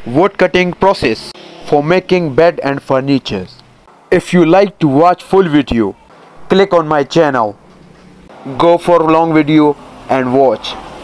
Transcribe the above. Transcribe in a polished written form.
wood cutting process for making bed and furniture. If you like to watch full video, click on my channel. Go for long video and watch.